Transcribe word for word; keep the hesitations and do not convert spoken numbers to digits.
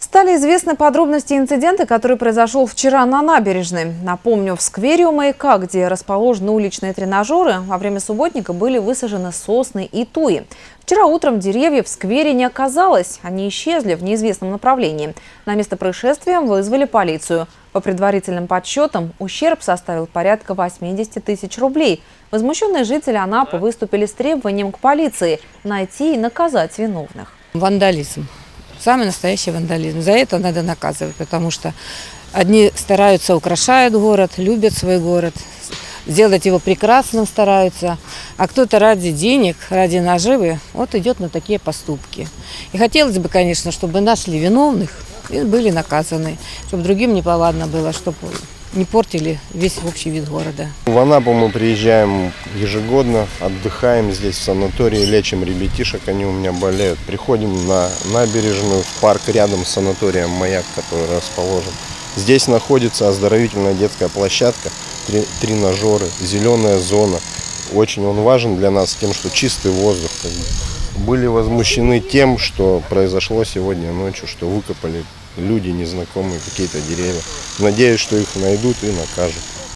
Стали известны подробности инцидента, который произошел вчера на набережной. Напомню, в сквере у маяка, где расположены уличные тренажеры, во время субботника были высажены сосны и туи. Вчера утром деревьев в сквере не оказалось. Они исчезли в неизвестном направлении. На место происшествия вызвали полицию. По предварительным подсчетам, ущерб составил порядка восьмидесяти тысяч рублей. Возмущенные жители Анапы выступили с требованием к полиции найти и наказать виновных. Вандализм. Самый настоящий вандализм. За это надо наказывать, потому что одни стараются, украшают город, любят свой город, сделать его прекрасным стараются, а кто-то ради денег, ради наживы, вот идет на такие поступки. И хотелось бы, конечно, чтобы нашли виновных и были наказаны, чтобы другим неповадно было, чтобы не портили весь общий вид города. В Анапу мы приезжаем ежегодно, отдыхаем здесь в санатории, лечим ребятишек, они у меня болеют. Приходим на набережную, в парк рядом с санаторием «Маяк», который расположен. Здесь находится оздоровительная детская площадка, тренажеры, зеленая зона. Очень он важен для нас тем, что чистый воздух. Были возмущены тем, что произошло сегодня ночью, что выкопали люди незнакомые, какие-то деревья. Надеюсь, что их найдут и накажут.